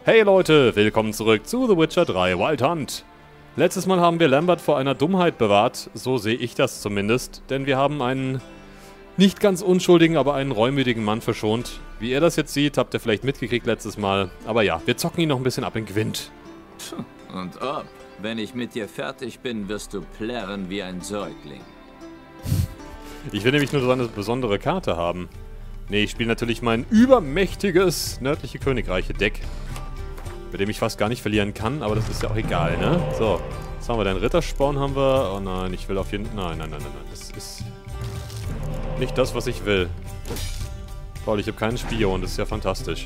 Hey Leute, willkommen zurück zu The Witcher 3 Wild Hunt. Letztes Mal haben wir Lambert vor einer Dummheit bewahrt, so sehe ich das zumindest, denn wir haben einen nicht ganz unschuldigen, aber einen reumütigen Mann verschont. Wie er das jetzt sieht, habt ihr vielleicht mitgekriegt letztes Mal, aber ja, wir zocken ihn noch ein bisschen ab in Gwent. Und ob, wenn ich mit dir fertig bin, wirst du plärren wie ein Säugling. Ich will nämlich nur so eine besondere Karte haben. Nee, ich spiele natürlich mein übermächtiges nördliche Königreiche-Deck, mit dem ich fast gar nicht verlieren kann, aber das ist ja auch egal, ne? So, jetzt haben wir den Rittersporn, haben wir. Oh nein, ich will auf jeden Fall... Nein, das ist nicht das, was ich will. Toll, ich habe keinen Spion, das ist ja fantastisch.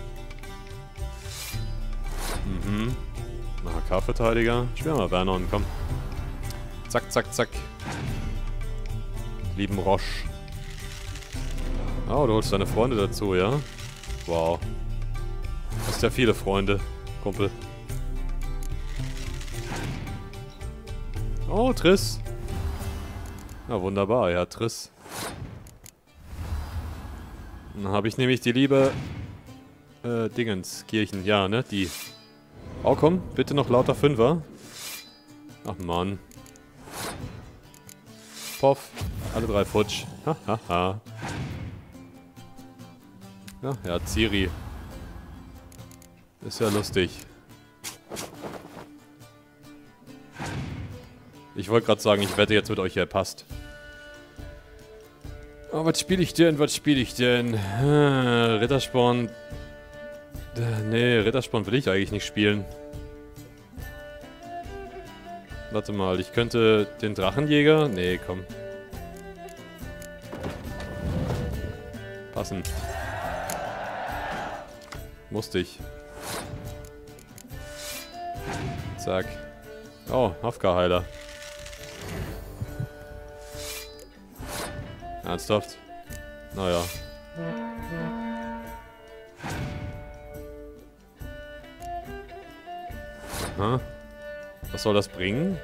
Mhm. HK-Verteidiger. Spielen wir mal Vernon, komm. Zack, zack, zack. Lieben Roche. Oh, du holst deine Freunde dazu, ja? Wow. Du hast ja viele Freunde, Kumpel. Oh, Triss. Ja, wunderbar, ja, Triss. Dann habe ich nämlich die liebe... Dingenskirchen, ja, ne, die. Oh, komm, bitte noch lauter Fünfer. Ach, Mann. Poff. Alle drei futsch. Hahaha. Ja, Ciri. Ist ja lustig. Ich wollte gerade sagen, ich wette jetzt mit euch, er passt. Oh, was spiele ich denn? Rittersporn. Nee, Rittersporn will ich eigentlich nicht spielen. Warte mal, ich könnte den Drachenjäger... Nee, komm. Passen. Musste ich. Zack. Oh, Hafka-Heiler. Ernsthaft? Naja. Aha. Was soll das bringen?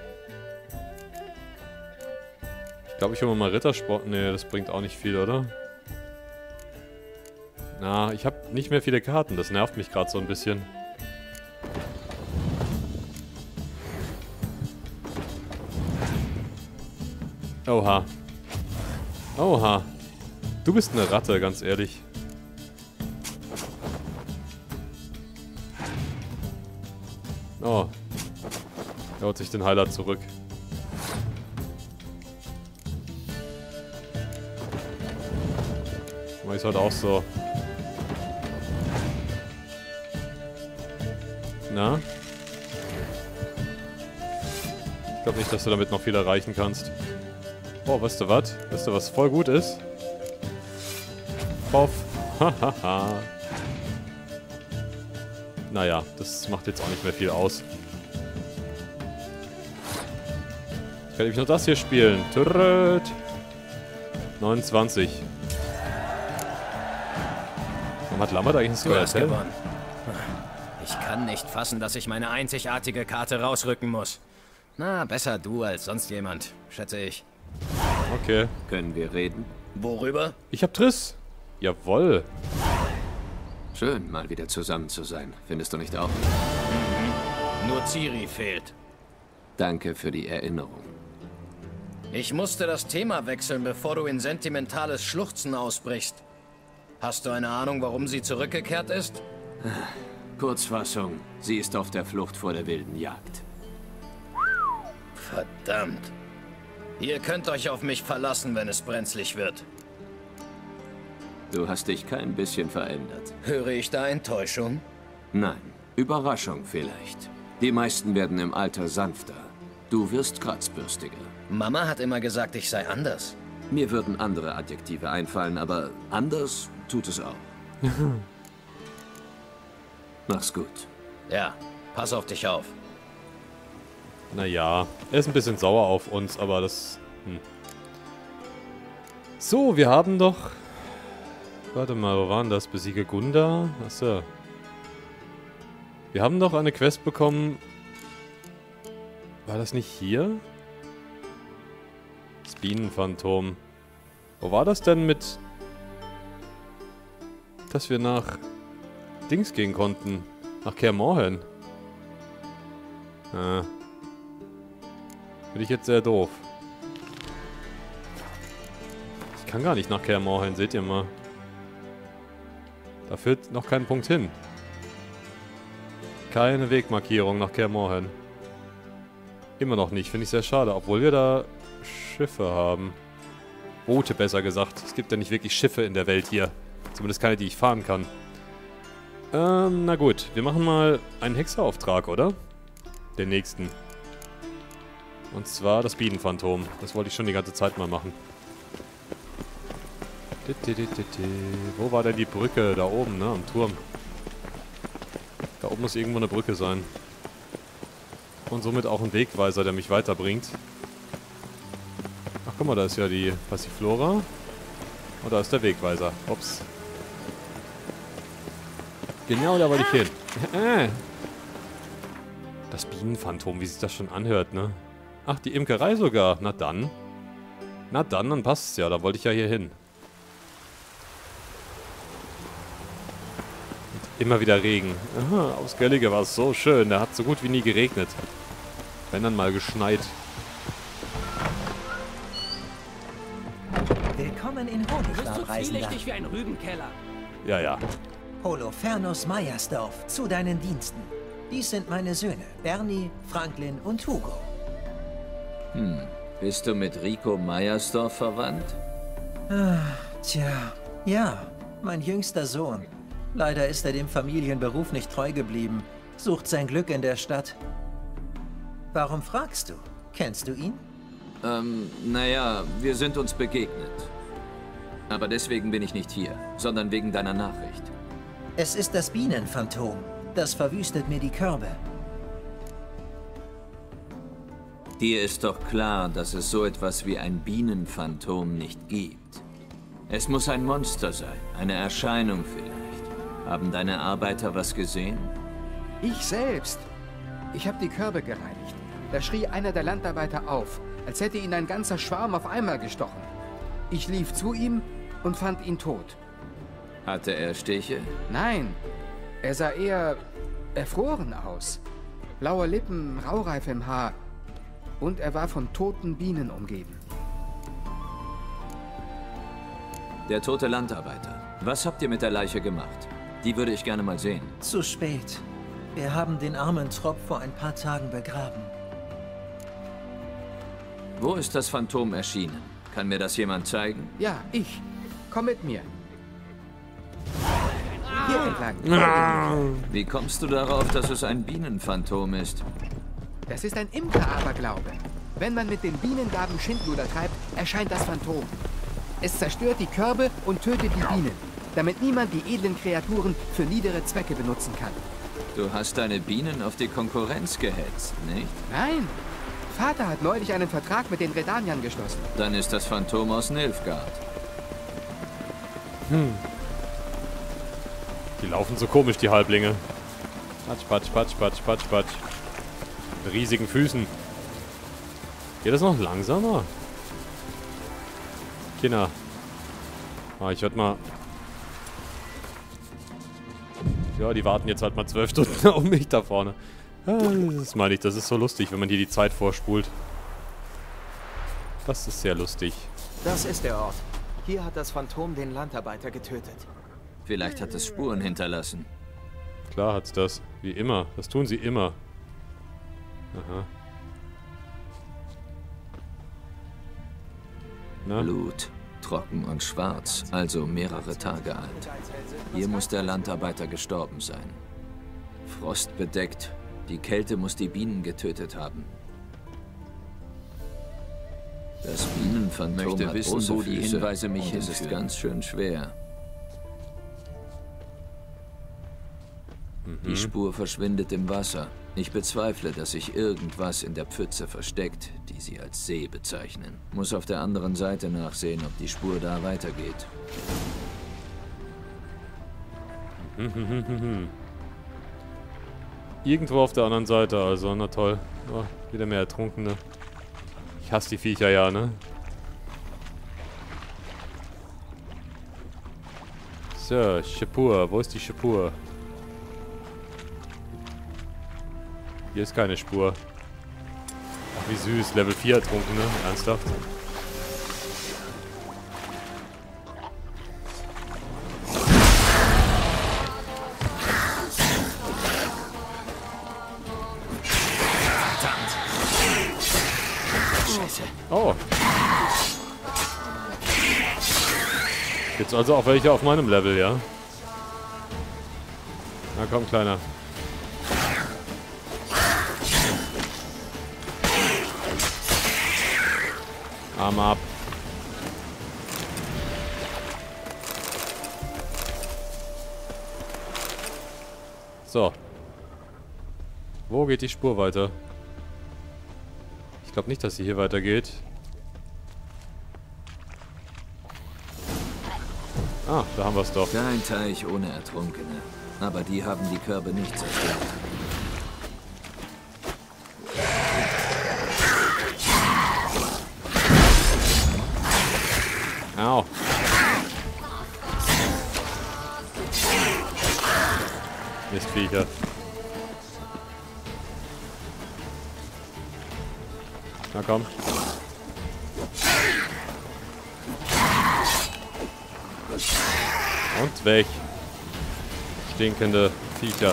Ich glaube, ich hole mal Rittersport. Nee, das bringt auch nicht viel, oder? Na, ich habe nicht mehr viele Karten. Das nervt mich gerade so ein bisschen. Oha. Oha. Du bist eine Ratte, ganz ehrlich. Oh. Er holt sich den Heiler zurück. Mach ich's heute auch so. Na? Ich glaube nicht, dass du damit noch viel erreichen kannst. Oh, weißt du was? Weißt du, was voll gut ist? Poff. Hahaha. Naja, das macht jetzt auch nicht mehr viel aus. Ich kann nämlich nur das hier spielen. Turret. 29. Warum hat Lambert eigentlich ein Square gewonnen? Ich kann nicht fassen, dass ich meine einzigartige Karte rausrücken muss. Na, besser du als sonst jemand, schätze ich. Okay. Können wir reden? Worüber? Ich hab Triss. Jawoll. Schön, mal wieder zusammen zu sein. Findest du nicht auch? Nur Ciri fehlt. Danke für die Erinnerung. Ich musste das Thema wechseln, bevor du in sentimentales Schluchzen ausbrichst. Hast du eine Ahnung, warum sie zurückgekehrt ist? Kurzfassung, sie ist auf der Flucht vor der wilden Jagd. Verdammt. Ihr könnt euch auf mich verlassen, wenn es brenzlig wird. Du hast dich kein bisschen verändert. Höre ich da Enttäuschung? Nein, Überraschung vielleicht. Die meisten werden im Alter sanfter. Du wirst kratzbürstiger. Mama hat immer gesagt, ich sei anders. Mir würden andere Adjektive einfallen, aber anders tut es auch. Mach's gut. Ja, pass auf dich auf. Naja, er ist ein bisschen sauer auf uns, aber das... So, wir haben doch... Warte mal, wo waren das? Besiege Gunda? Achso. Wir haben doch eine Quest bekommen... War das nicht hier? Das Bienenphantom. Wo war das denn mit... Dass wir nach... Dings gehen konnten? Nach Kaer Morhen. Finde ich jetzt sehr doof. Ich kann gar nicht nach Kaer Morhen, seht ihr mal. Da führt noch kein Punkt hin. Keine Wegmarkierung nach Kaer Morhen. Immer noch nicht, finde ich sehr schade, obwohl wir da Schiffe haben. Boote, besser gesagt. Es gibt ja nicht wirklich Schiffe in der Welt hier. Zumindest keine, die ich fahren kann. Na gut, wir machen mal einen Hexerauftrag, oder? Den nächsten. Und zwar das Bienenphantom. Das wollte ich schon die ganze Zeit mal machen. Wo war denn die Brücke? Da oben, ne? Am Turm. Da oben muss irgendwo eine Brücke sein. Und somit auch ein Wegweiser, der mich weiterbringt. Ach, guck mal, da ist ja die Passiflora. Und da ist der Wegweiser. Ups. Genau, da wollte ich hin. Das Bienenphantom, wie sich das schon anhört, ne? Ach, die Imkerei sogar. Na dann. Na dann passt es ja. Da wollte ich ja hier hin. Und immer wieder Regen. Aha, aus Göllige war es so schön. Da hat so gut wie nie geregnet. Wenn dann mal geschneit. Willkommen in Honigdorf, Reisender. Wie ein Rübenkeller. Ja, ja. Holofernes Meyersdorf, zu deinen Diensten. Dies sind meine Söhne, Bernie, Franklin und Hugo. Bist du mit Rico Meyersdorf verwandt? Tja, ja, mein jüngster Sohn. Leider ist er dem Familienberuf nicht treu geblieben, sucht sein Glück in der Stadt. Warum fragst du? Kennst du ihn? Naja, wir sind uns begegnet. Aber deswegen bin ich nicht hier, sondern wegen deiner Nachricht. Es ist das Bienenphantom. Das verwüstet mir die Körbe. Dir ist doch klar, dass es so etwas wie ein Bienenphantom nicht gibt. Es muss ein Monster sein, eine Erscheinung vielleicht. Haben deine Arbeiter was gesehen? Ich selbst. Ich habe die Körbe gereinigt. Da schrie einer der Landarbeiter auf, als hätte ihn ein ganzer Schwarm auf einmal gestochen. Ich lief zu ihm und fand ihn tot. Hatte er Stiche? Nein, er sah eher erfroren aus. Blaue Lippen, Raureif im Haar. Und er war von toten Bienen umgeben. Der tote Landarbeiter. Was habt ihr mit der Leiche gemacht? Die würde ich gerne mal sehen. Zu spät. Wir haben den armen Tropf vor ein paar Tagen begraben. Wo ist das Phantom erschienen? Kann mir das jemand zeigen? Ja, ich. Komm mit mir. Hier entlang. Wie kommst du darauf, dass es ein Bienenphantom ist? Das ist ein Imker-Aberglaube. Wenn man mit den Bienengaben Schindluder treibt, erscheint das Phantom. Es zerstört die Körbe und tötet die Bienen, damit niemand die edlen Kreaturen für niedere Zwecke benutzen kann. Du hast deine Bienen auf die Konkurrenz gehetzt, nicht? Nein. Vater hat neulich einen Vertrag mit den Redaniern geschlossen. Dann ist das Phantom aus Nilfgaard. Die laufen so komisch, die Halblinge. Patsch, patsch, patsch, patsch, patsch, patsch. Mit riesigen Füßen. Geht das noch langsamer? Kinder. Ich würde mal... Ja, die warten jetzt halt mal 12 Stunden auf mich da vorne. Das meine ich, das ist so lustig, wenn man hier die Zeit vorspult. Das ist sehr lustig. Das ist der Ort. Hier hat das Phantom den Landarbeiter getötet. Vielleicht hat es Spuren hinterlassen. Klar hat's das. Wie immer. Das tun sie immer. Aha. Na? Blut. Trocken und schwarz, also mehrere Tage alt. Hier muss der Landarbeiter gestorben sein. Frostbedeckt. Die Kälte muss die Bienen getötet haben. Das Bienenphantom hat wissen, wo die Hinweise mich hinführen. Es ist ganz schön schwer. Die Spur verschwindet im Wasser. Ich bezweifle, dass sich irgendwas in der Pfütze versteckt, die sie als See bezeichnen. Muss auf der anderen Seite nachsehen, ob die Spur da weitergeht. Irgendwo auf der anderen Seite, also, na toll. Oh, wieder mehr Ertrunkene. Ich hasse die Viecher ja, ne? So, Schapur. Wo ist die Schapur? Hier ist keine Spur. Ach, wie süß. Level 4 ertrunken, ne? Ernsthaft? Oh. Gibt's also auch welche auf meinem Level, ja? Na komm, Kleiner. Arm ab. So. Wo geht die Spur weiter? Ich glaube nicht, dass sie hier weitergeht. Ah, da haben wir es doch. Kein Teich ohne Ertrunkene. Aber die haben die Körbe nicht zerstört. Au. Mistviecher. Na komm. Und weg. Stinkende Viecher.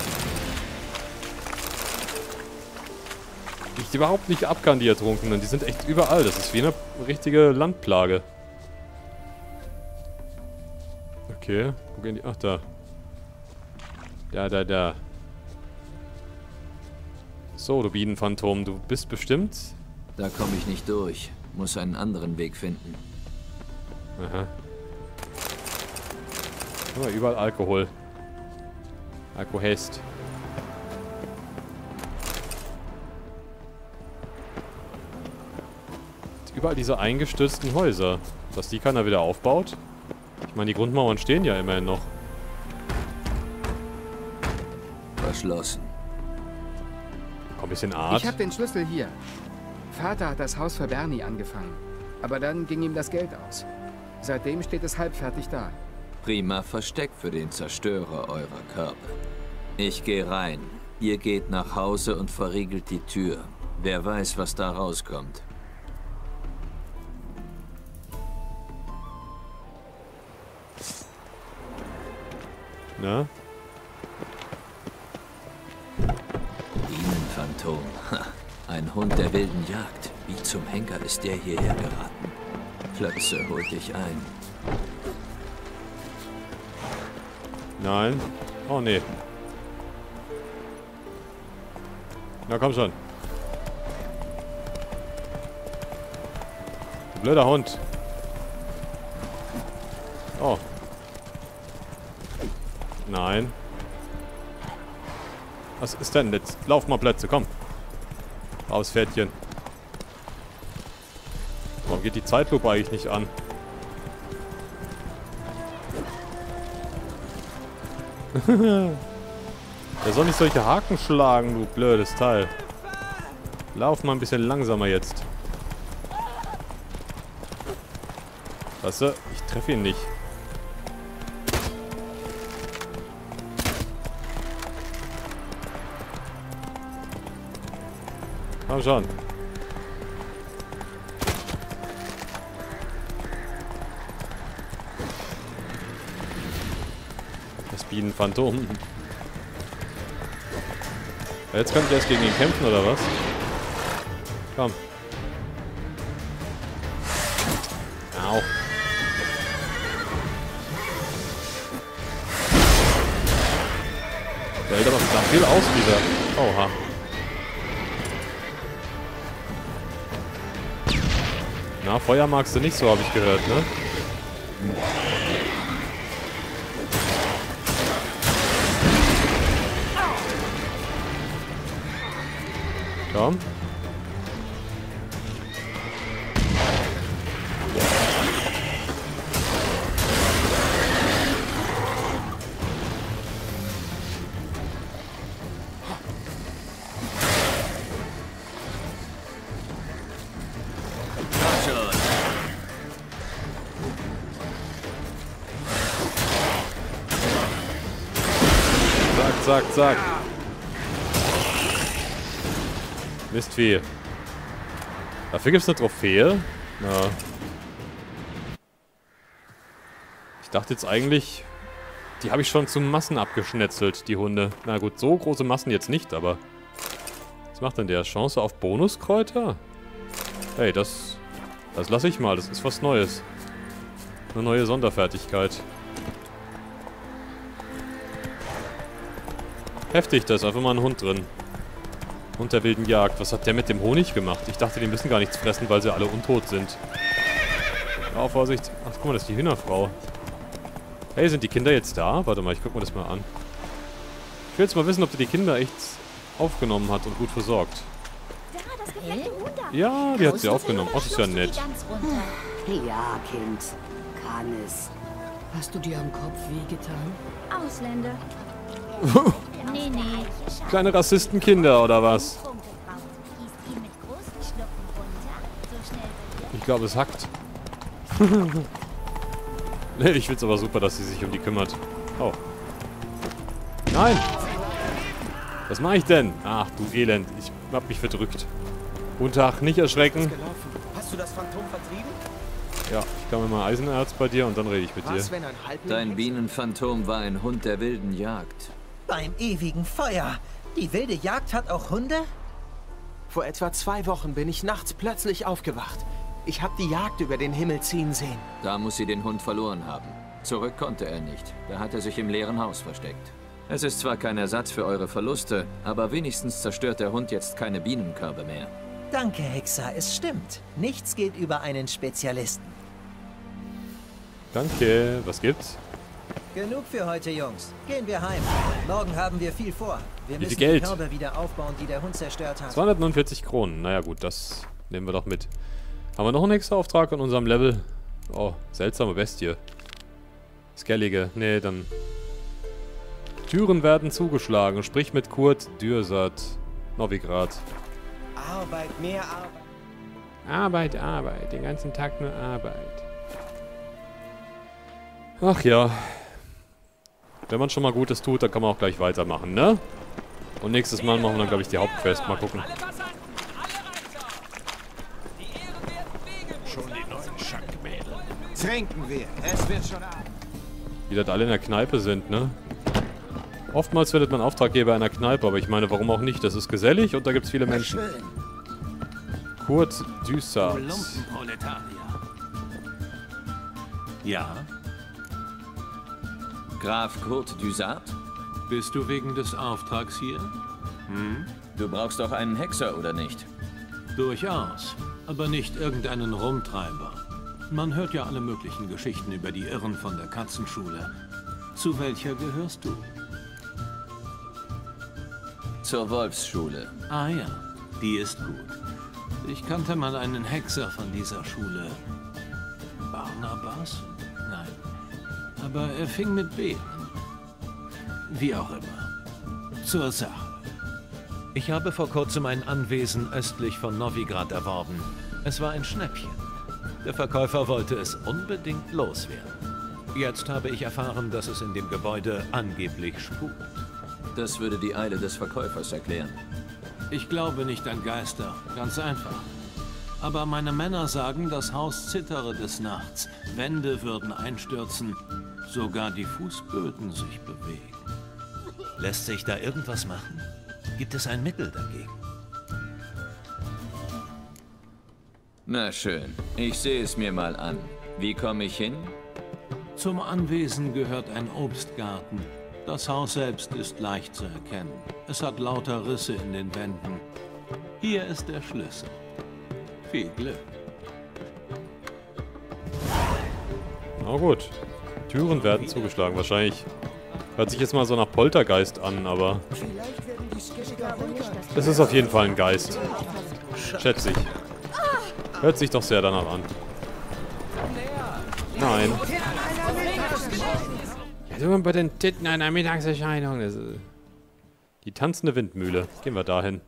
Die ich überhaupt nicht ab kann, die Ertrunkenen. Die sind echt überall. Das ist wie eine richtige Landplage. Okay. Wo gehen die? Ach, da. Da. So, du Bienenphantom. Du bist bestimmt... Da komme ich nicht durch. Muss einen anderen Weg finden. Aha. Aber überall Alkohol. Alkohest. Überall diese eingestürzten Häuser. Dass die keiner wieder aufbaut? Ich meine, die Grundmauern stehen ja immerhin noch. Verschlossen. Komm, ein bisschen Art. Ich habe den Schlüssel hier. Vater hat das Haus für Bernie angefangen. Aber dann ging ihm das Geld aus. Seitdem steht es halbfertig da. Prima Versteck für den Zerstörer eurer Körbe. Ich gehe rein. Ihr geht nach Hause und verriegelt die Tür. Wer weiß, was da rauskommt. Na? Bienenphantom. Ha. Ein Hund der wilden Jagd. Wie zum Henker ist der hierher geraten? Klötze, holt dich ein. Nein. Oh, nee. Na, komm schon. Du blöder Hund. Oh. Nein. Was ist denn jetzt? Lauf mal Plätze, komm. Raus, Pferdchen. Warum geht die Zeitlupe eigentlich nicht an? Der soll nicht solche Haken schlagen, du blödes Teil. Lauf mal ein bisschen langsamer jetzt. Weißt du, ich treffe ihn nicht. Komm schon. Das Bienenphantom. Jetzt könnt ihr erst gegen ihn kämpfen, oder was? Komm. Au. Der hält aber verdammt viel aus wieder. Oha. Na, Feuer magst du nicht so, habe ich gehört, ne? Komm. Zack, zack, zack. Mistvieh. Dafür gibt es eine Trophäe. Ja. Ich dachte jetzt eigentlich, die habe ich schon zu Massen abgeschnetzelt, die Hunde. Na gut, so große Massen jetzt nicht, aber... Was macht denn der? Chance auf Bonuskräuter? Hey, das lasse ich mal. Das ist was Neues. Eine neue Sonderfertigkeit. Heftig, da ist einfach mal ein Hund drin. Hund der wilden Jagd. Was hat der mit dem Honig gemacht? Ich dachte, die müssen gar nichts fressen, weil sie alle untot sind. Oh, Vorsicht. Ach, guck mal, das ist die Hühnerfrau. Hey, sind die Kinder jetzt da? Warte mal, ich guck mir das mal an. Ich will jetzt mal wissen, ob die Kinder echt aufgenommen hat und gut versorgt. Ja, die hat sie aufgenommen. Oh, das ist ja nett. Ja, Kind. Kann es. Hast du dir am Kopf wehgetan? Ausländer. Nee. Kleine Rassistenkinder, oder was? Ich glaube, es hackt. Nee, ich find's aber super, dass sie sich um die kümmert. Oh. Nein! Was mache ich denn? Ach, du Elend. Ich hab mich verdrückt. Guten Tag, nicht erschrecken. Hast du das Phantom vertrieben? Ja, ich kann mir mal Eisenerz bei dir und dann rede ich mit dir. Dein Bienenphantom war ein Hund der wilden Jagd. Beim ewigen Feuer. Die wilde Jagd hat auch Hunde? Vor etwa 2 Wochen bin ich nachts plötzlich aufgewacht. Ich habe die Jagd über den Himmel ziehen sehen. Da muss sie den Hund verloren haben. Zurück konnte er nicht. Da hat er sich im leeren Haus versteckt. Es ist zwar kein Ersatz für eure Verluste, aber wenigstens zerstört der Hund jetzt keine Bienenkörbe mehr. Danke, Hexer. Es stimmt. Nichts geht über einen Spezialisten. Danke. Was gibt's? Genug für heute, Jungs. Gehen wir heim. Morgen haben wir viel vor. Wir müssen Geld? die Körbe wieder aufbauen, die der Hund zerstört hat. 249 Kronen. Naja gut, das nehmen wir doch mit. Haben wir noch einen extra Auftrag in unserem Level? Oh, seltsame Bestie. Skellige. Nee, dann... Türen werden zugeschlagen. Sprich mit Kurt Dürsat. Novigrad. Arbeit, mehr Arbeit. Arbeit. Den ganzen Tag nur Arbeit. Ach ja. Wenn man schon mal Gutes tut, dann kann man auch gleich weitermachen, ne? Und nächstes Mal machen wir dann, glaube ich, die Hauptquest. Mal gucken. Schon die neuen Schankmädel. Trinken wir. Es wird schon Abend. Wie das alle in der Kneipe sind, ne? Oftmals findet man Auftraggeber in der Kneipe, aber ich meine, warum auch nicht? Das ist gesellig und da gibt es viele Menschen. Kurt Düssart. Lumpenproletarier. Ja? Graf Kurt Düssart? Bist du wegen des Auftrags hier? Hm? Du brauchst doch einen Hexer, oder nicht? Durchaus. Aber nicht irgendeinen Rumtreiber. Man hört ja alle möglichen Geschichten über die Irren von der Katzenschule. Zu welcher gehörst du? Zur Wolfsschule. Ah ja, die ist gut. Ich kannte mal einen Hexer von dieser Schule. Barnabas? Nein. Aber er fing mit B an. Wie auch immer. Zur Sache. Ich habe vor kurzem ein Anwesen östlich von Novigrad erworben. Es war ein Schnäppchen. Der Verkäufer wollte es unbedingt loswerden. Jetzt habe ich erfahren, dass es in dem Gebäude angeblich spukt. Das würde die Eile des Verkäufers erklären. Ich glaube nicht an Geister, ganz einfach. Aber meine Männer sagen, das Haus zittere des Nachts. Wände würden einstürzen, sogar die Fußböden sich bewegen. Lässt sich da irgendwas machen? Gibt es ein Mittel dagegen? Na schön, ich sehe es mir mal an. Wie komme ich hin? Zum Anwesen gehört ein Obstgarten. Das Haus selbst ist leicht zu erkennen. Es hat lauter Risse in den Wänden. Hier ist der Schlüssel. Viel Glück. Na gut. Türen werden zugeschlagen. Wahrscheinlich hört sich jetzt mal so nach Poltergeist an, aber... Es ist auf jeden Fall ein Geist. Schätze ich. Hört sich doch sehr danach an. Nein. Ja, du bei den Titten einer Mittagserscheinung. Das ist die tanzende Windmühle. Gehen wir dahin.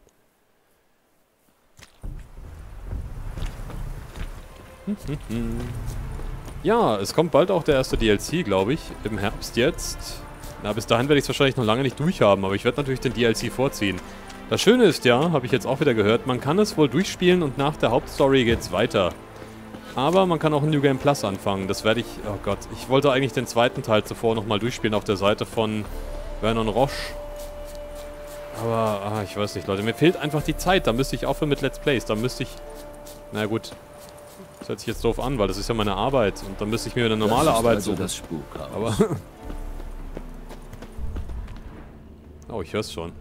Ja, es kommt bald auch der erste DLC, glaube ich. Im Herbst jetzt. Na, bis dahin werde ich es wahrscheinlich noch lange nicht durchhaben, aber ich werde natürlich den DLC vorziehen. Das Schöne ist ja, habe ich jetzt auch wieder gehört, man kann es wohl durchspielen und nach der Hauptstory geht's weiter. Aber man kann auch in New Game Plus anfangen. Das werde ich... Oh Gott, ich wollte eigentlich den zweiten Teil zuvor nochmal durchspielen auf der Seite von Vernon Roche. Aber, ich weiß nicht, Leute. Mir fehlt einfach die Zeit. Da müsste ich aufhören mit Let's Plays. Da müsste ich... Na gut. Das hört sich jetzt doof an, weil das ist ja meine Arbeit. Und dann müsste ich mir eine normale Arbeit suchen. Das Spukhaus. Aber... Oh, ich hör's schon.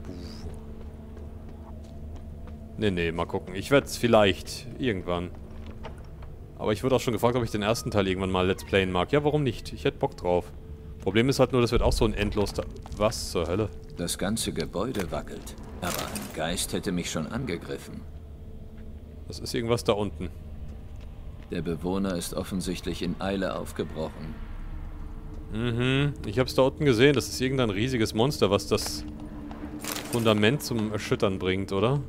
Nee, mal gucken. Ich werde es vielleicht irgendwann. Aber ich wurde auch schon gefragt, ob ich den ersten Teil irgendwann mal Let's Playen mag. Ja, warum nicht? Ich hätte Bock drauf. Problem ist halt nur, das wird auch so ein endlos... Was zur Hölle? Das ganze Gebäude wackelt. Aber ein Geist hätte mich schon angegriffen. Das ist irgendwas da unten. Der Bewohner ist offensichtlich in Eile aufgebrochen. Mhm, ich hab's da unten gesehen. Das ist irgendein riesiges Monster, was das Fundament zum Erschüttern bringt, oder?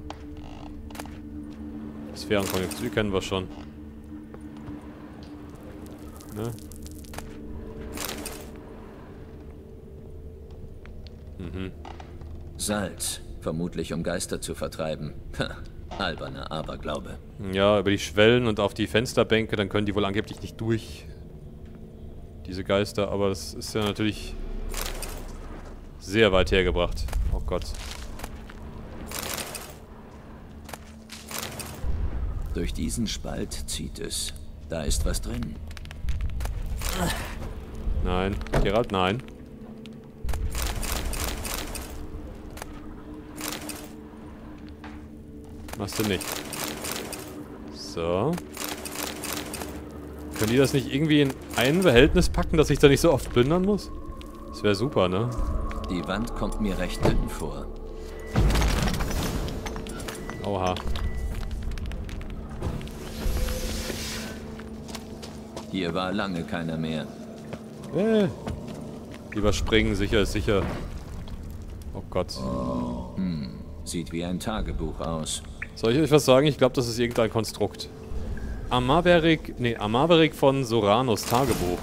Sphärenkonjunktur kennen wir schon. Ne? Mhm. Salz, vermutlich um Geister zu vertreiben. Alberner Aberglaube. Ja, über die Schwellen und auf die Fensterbänke, dann können die wohl angeblich nicht durch. Diese Geister, aber das ist ja natürlich sehr weit hergebracht. Oh Gott. Durch diesen Spalt zieht es. Da ist was drin. Nein, Gerald, nein. Machst du nicht. So. Können die das nicht irgendwie in ein Behältnis packen, dass ich da nicht so oft plündern muss? Das wäre super, ne? Die Wand kommt mir recht dünn vor. Oha. Hier war lange keiner mehr. Lieber springen, sicher ist sicher. Oh Gott. Sieht wie ein Tagebuch aus. Soll ich euch was sagen? Ich glaube, das ist irgendein Konstrukt. Amaverik von Soranos Tagebuch.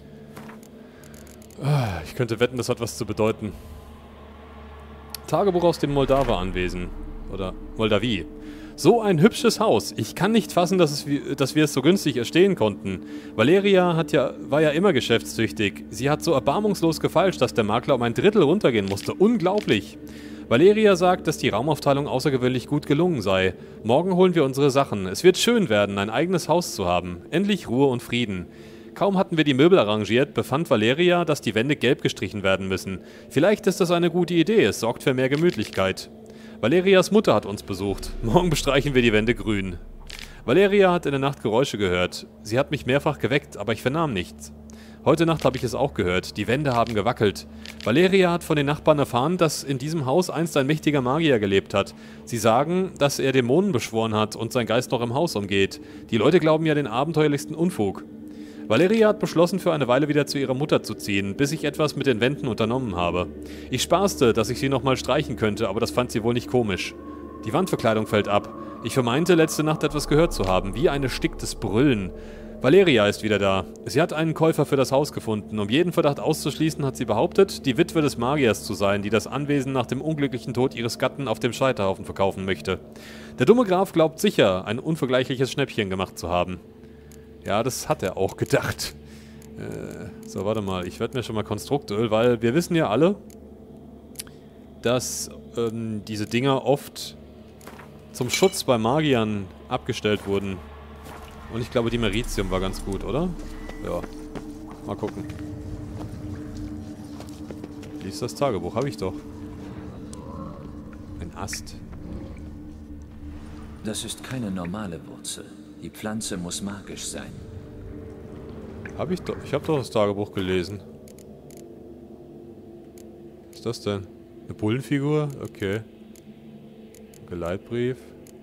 Ich könnte wetten, das hat was zu bedeuten. Tagebuch aus dem Moldava-Anwesen. Oder Moldavie. So ein hübsches Haus. Ich kann nicht fassen, dass wir es so günstig erstehen konnten. Valeria war ja immer geschäftstüchtig. Sie hat so erbarmungslos gefeilscht, dass der Makler um ein Drittel runtergehen musste. Unglaublich. Valeria sagt, dass die Raumaufteilung außergewöhnlich gut gelungen sei. Morgen holen wir unsere Sachen. Es wird schön werden, ein eigenes Haus zu haben. Endlich Ruhe und Frieden. Kaum hatten wir die Möbel arrangiert, befand Valeria, dass die Wände gelb gestrichen werden müssen. Vielleicht ist das eine gute Idee, es sorgt für mehr Gemütlichkeit. Valerias Mutter hat uns besucht. Morgen bestreichen wir die Wände grün. Valeria hat in der Nacht Geräusche gehört. Sie hat mich mehrfach geweckt, aber ich vernahm nichts. Heute Nacht habe ich es auch gehört. Die Wände haben gewackelt. Valeria hat von den Nachbarn erfahren, dass in diesem Haus einst ein mächtiger Magier gelebt hat. Sie sagen, dass er Dämonen beschworen hat und sein Geist noch im Haus umgeht. Die Leute glauben ja den abenteuerlichsten Unfug. Valeria hat beschlossen, für eine Weile wieder zu ihrer Mutter zu ziehen, bis ich etwas mit den Wänden unternommen habe. Ich spaßte, dass ich sie nochmal streichen könnte, aber das fand sie wohl nicht komisch. Die Wandverkleidung fällt ab. Ich vermeinte, letzte Nacht etwas gehört zu haben, wie ein ersticktes Brüllen. Valeria ist wieder da. Sie hat einen Käufer für das Haus gefunden. Um jeden Verdacht auszuschließen, hat sie behauptet, die Witwe des Magiers zu sein, die das Anwesen nach dem unglücklichen Tod ihres Gatten auf dem Scheiterhaufen verkaufen möchte. Der dumme Graf glaubt sicher, ein unvergleichliches Schnäppchen gemacht zu haben. Ja, das hat er auch gedacht. So, warte mal. Ich werde mir schon mal Konstruktöl, weil wir wissen ja alle, dass diese Dinger oft zum Schutz bei Magiern abgestellt wurden. Und ich glaube, die Meritium war ganz gut, oder? Ja. Mal gucken. Lies das Tagebuch, habe ich doch. Ein Ast. Das ist keine normale Wurzel. Die Pflanze muss magisch sein. Hab ich doch. Ich habe doch das Tagebuch gelesen. Was ist das denn? Eine Bullenfigur? Okay. Geleitbrief.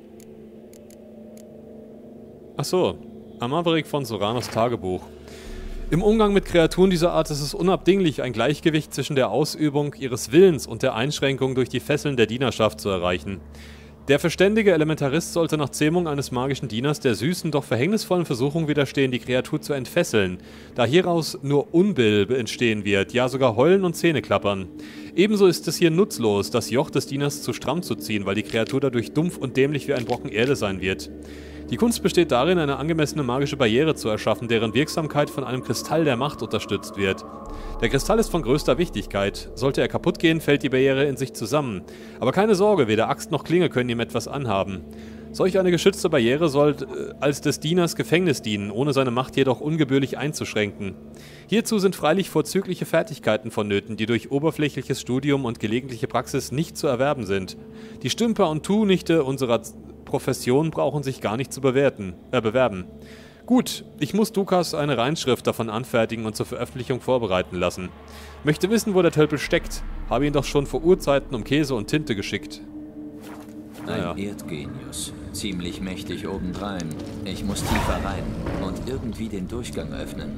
Achso. Amaverik von Soranos Tagebuch. Im Umgang mit Kreaturen dieser Art ist es unabdinglich, ein Gleichgewicht zwischen der Ausübung ihres Willens und der Einschränkung durch die Fesseln der Dienerschaft zu erreichen. Der verständige Elementarist sollte nach Zähmung eines magischen Dieners der süßen, doch verhängnisvollen Versuchung widerstehen, die Kreatur zu entfesseln, da hieraus nur Unbill entstehen wird, ja sogar Heulen und Zähneklappern. Ebenso ist es hier nutzlos, das Joch des Dieners zu stramm zu ziehen, weil die Kreatur dadurch dumpf und dämlich wie ein Brocken Erde sein wird. Die Kunst besteht darin, eine angemessene magische Barriere zu erschaffen, deren Wirksamkeit von einem Kristall der Macht unterstützt wird. Der Kristall ist von größter Wichtigkeit. Sollte er kaputt gehen, fällt die Barriere in sich zusammen. Aber keine Sorge, weder Axt noch Klinge können ihm etwas anhaben. Solch eine geschützte Barriere soll als des Dieners Gefängnis dienen, ohne seine Macht jedoch ungebührlich einzuschränken. Hierzu sind freilich vorzügliche Fertigkeiten vonnöten, die durch oberflächliches Studium und gelegentliche Praxis nicht zu erwerben sind. Die Stümper und Tunichte unserer Profession brauchen sich gar nicht zu bewerben. Gut, ich muss Dukas eine Reinschrift davon anfertigen und zur Veröffentlichung vorbereiten lassen. Möchte wissen, wo der Tölpel steckt. Habe ihn doch schon vor Urzeiten um Käse und Tinte geschickt. Ein Erdgenius. Ziemlich mächtig obendrein. Ich muss tiefer rein und irgendwie den Durchgang öffnen.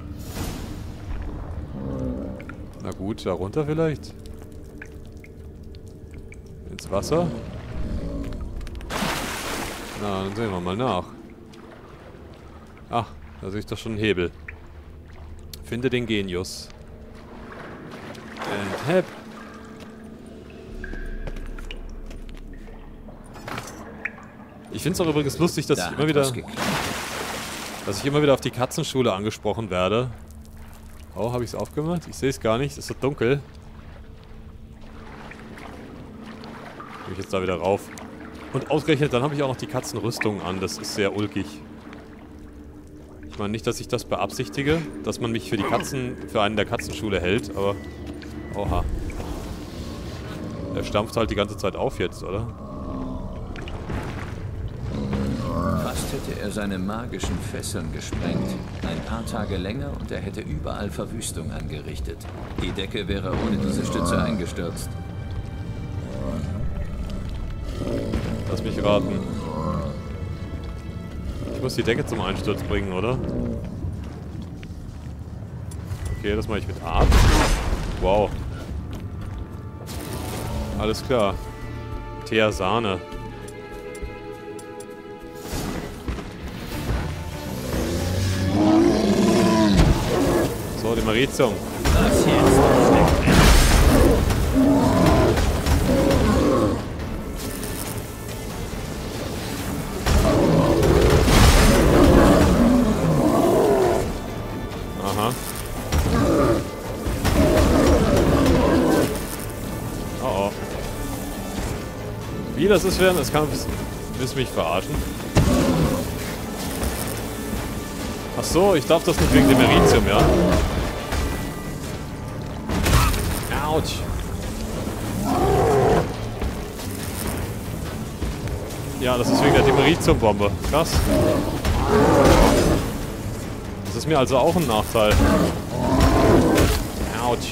Na gut, da runter vielleicht? Ins Wasser? Na, dann sehen wir mal nach. Ach, da sehe ich doch schon einen Hebel. Finde den Genius. And help. Ich finde es auch übrigens lustig, dass ich immer wieder auf die Katzenschule angesprochen werde. Oh, habe ich es aufgemacht? Ich sehe es gar nicht. Es ist so dunkel. Gehe ich jetzt da wieder rauf. Und ausgerechnet, dann habe ich auch noch die Katzenrüstung an. Das ist sehr ulkig. Ich meine nicht, dass ich das beabsichtige, dass man mich für einen der Katzenschule hält, aber... Oha. Er stampft halt die ganze Zeit auf jetzt, oder? Fast hätte er seine magischen Fesseln gesprengt. Ein paar Tage länger und er hätte überall Verwüstung angerichtet. Die Decke wäre ohne diese Stütze eingestürzt. Lass mich raten. Ich muss die Decke zum Einsturz bringen, oder? Okay, das mache ich mit Art. Wow. Alles klar. Theasane. So, die Maritium. Das jetzt. Aha. Oh oh. Wie das ist werden, das kann... Willst du mich verarschen? Ach so, ich darf das nicht wegen dem Meritium, ja? Autsch. Ja, das ist wegen der Demeritium-Bombe. Krass. Das ist mir also auch ein Nachteil. Autsch.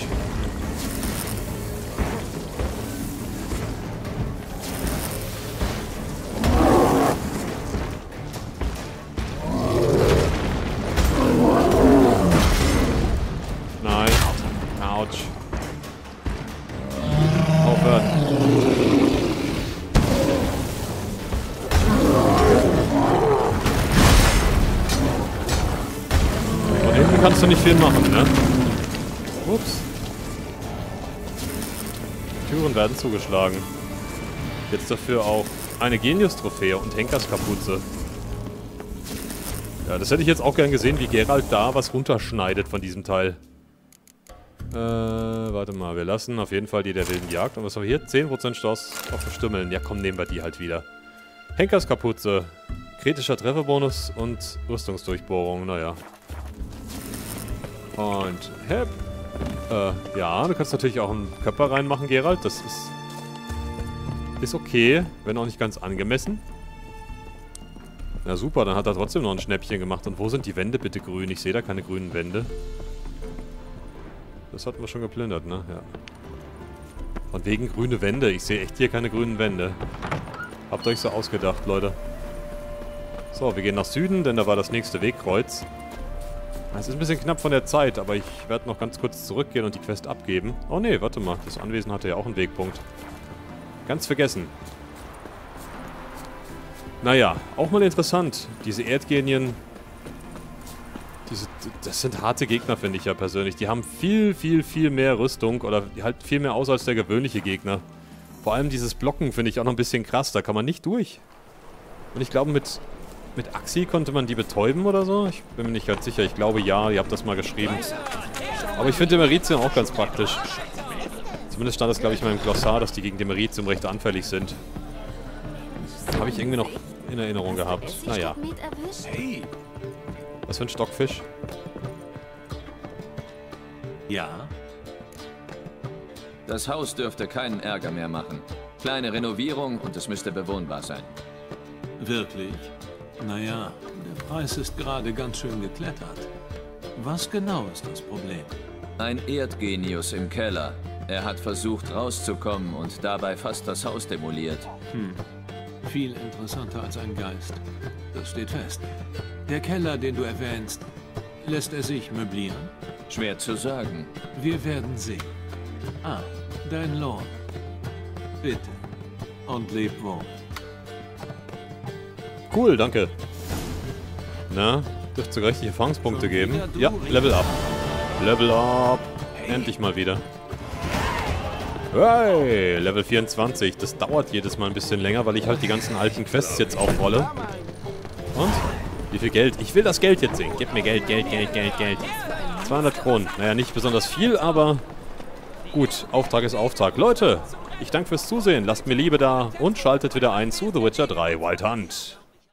Nein. Autsch. Aufhören. Von hinten kannst du nicht viel machen, ne? Ups. Türen werden zugeschlagen. Jetzt dafür auch eine Genius-Trophäe und Henkerskapuze. Ja, das hätte ich jetzt auch gern gesehen, wie Geralt da was runterschneidet von diesem Teil. Warte mal, wir lassen auf jeden Fall die der wilden Jagd. Und was haben wir hier? 10% Chance auf Verstümmeln. Ja, komm, nehmen wir die halt wieder. Henkerskapuze. Kritischer Trefferbonus und Rüstungsdurchbohrung, naja. Und Hep. Ja, du kannst natürlich auch einen Körper reinmachen, Geralt. Das ist okay, wenn auch nicht ganz angemessen. Na super, dann hat er trotzdem noch ein Schnäppchen gemacht. Und wo sind die Wände bitte grün? Ich sehe da keine grünen Wände. Das hatten wir schon geplündert, ne? Ja. Von wegen grüne Wände. Ich sehe echt hier keine grünen Wände. Habt euch so ausgedacht, Leute. So, wir gehen nach Süden, denn da war das nächste Wegkreuz. Es ist ein bisschen knapp von der Zeit, aber ich werde noch ganz kurz zurückgehen und die Quest abgeben. Oh ne, warte mal. Das Anwesen hatte ja auch einen Wegpunkt. Ganz vergessen. Naja, auch mal interessant. Diese Erdgenien... Das sind harte Gegner, finde ich ja persönlich. Die haben viel mehr Rüstung oder die halten viel mehr aus als der gewöhnliche Gegner. Vor allem dieses Blocken finde ich auch noch ein bisschen krass. Da kann man nicht durch. Und ich glaube, mit Axi konnte man die betäuben oder so. Ich bin mir nicht ganz sicher. Ich glaube, ja. Ihr habt das mal geschrieben. Aber ich finde Demeritium auch ganz praktisch. Zumindest stand das, glaube ich, in meinem Glossar, dass die gegen Demeritium recht anfällig sind. Habe ich irgendwie noch in Erinnerung gehabt. Naja. Was für ein Stockfisch? Ja? Das Haus dürfte keinen Ärger mehr machen. Kleine Renovierung und es müsste bewohnbar sein. Wirklich? Naja, der Preis ist gerade ganz schön geklettert. Was genau ist das Problem? Ein Erdgenius im Keller. Er hat versucht rauszukommen und dabei fast das Haus demoliert. Viel interessanter als ein Geist. Das steht fest. Der Keller, den du erwähnst, lässt er sich möblieren? Schwer zu sagen. Wir werden sehen. Ah, dein Lohn. Bitte. Und leb wohl. Cool, danke. Na, dürfte sogar richtig Erfahrungspunkte geben. Ja, Level up. Level up. Endlich mal wieder. Hey, Level 24. Das dauert jedes Mal ein bisschen länger, weil ich halt die ganzen alten Quests jetzt aufrolle. Und? Wie viel Geld? Ich will das Geld jetzt sehen. Gib mir Geld, Geld. 200 Kronen. Naja, nicht besonders viel, aber gut. Auftrag ist Auftrag. Leute, ich danke fürs Zusehen. Lasst mir Liebe da und schaltet wieder ein zu The Witcher 3 Wild Hunt.